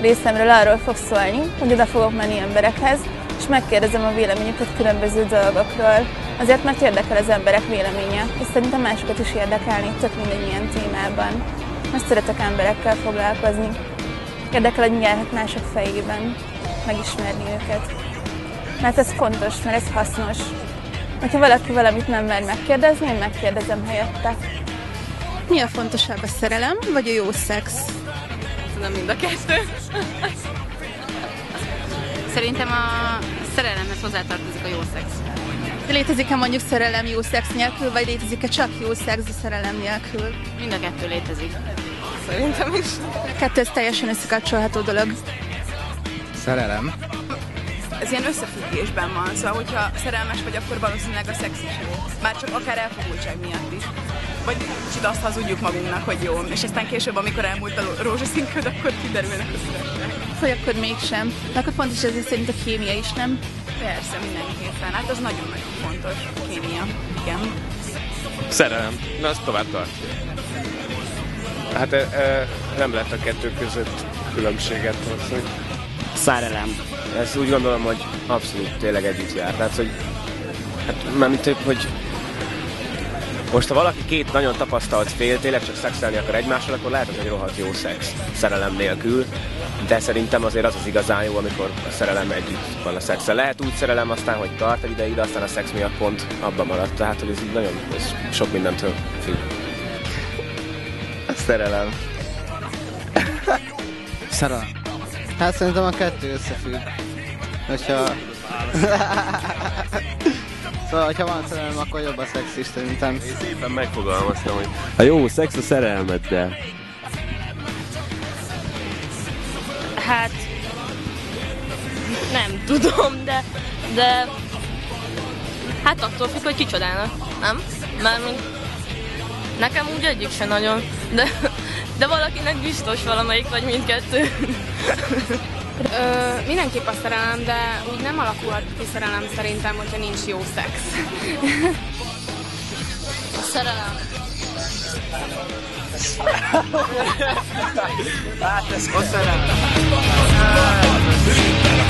részemről arról fog szólni, hogy oda fogok menni emberekhez, és megkérdezem a véleményüket különböző dolgokról. Azért, mert érdekel az emberek véleménye, és szerintem másokat is érdekelni, tök mindegy ilyen témában. Most szeretek emberekkel foglalkozni. Érdekel, hogy mi járhat mások fejében, megismerni őket. Mert ez fontos, mert ez hasznos. Ha valaki valamit nem mer megkérdezni, én megkérdezem helyette. Mi a fontosabb, a szerelem vagy a jó szex? Nem mind a kettő. Szerintem a szerelemhez hozzátartozik a jó szex. De létezik-e mondjuk szerelem jó szex nélkül, vagy létezik-e csak jó szex a szerelem nélkül? Mind a kettő létezik. Szerintem is. A kettő ez teljesen összekapcsolható dolog. Szerelem. Ez ilyen összefüggésben van, szóval hogyha szerelmes vagy, akkor valószínűleg a szex is jó. Már csak akár elfogultság miatt is. Vagy kicsit azt hazudjuk magunknak, hogy jó, és aztán később, amikor elmúlt a rózsaszín köd, akkor kiderülnek a szívesek. Vagy akkor mégsem. De akkor fontos ezért szerint a kémia is, nem? Persze, mindenképpen. Hát az nagyon-nagyon fontos, a kémia. Igen. Szerelem. Na, azt tovább tartja. Hát nem lehet a kettő között különbséget hozni. Szerelem. Ezt úgy gondolom, hogy abszolút tényleg együtt jár. Tehát, hogy hát mármint, hogy most ha valaki két nagyon tapasztalt fél tényleg csak szexelni akar egymással, akkor lehet, hogy egy rohadt jó szex szerelem nélkül, de szerintem azért az az igazán jó, amikor a szerelem együtt van a szexel. Lehet úgy szerelem aztán, hogy tart egy ideig, de aztán a szex miatt pont abban maradt. Tehát, hogy ez így nagyon ez sok mindentől függ. Szerelem. Szerelem. Hát szerintem a kettő összefügg. Hogyha... Szóval, hogyha van szerelem, akkor jobb a szex is szerintem. Én szépen megfogalmaztam, hogy a jó szex a szerelmeddel. Hát... nem tudom, de... Hát attól függ, hogy kicsodának, nem? Mármint... Nekem úgy egyik se nagyon, de valakinek biztos valamelyik vagy mindkettő. Mindenképp a szerelem, de úgy nem alakulhat ki szerelem szerintem, hogyha nincs jó szex. A szerelem. Hát ez a szerelem.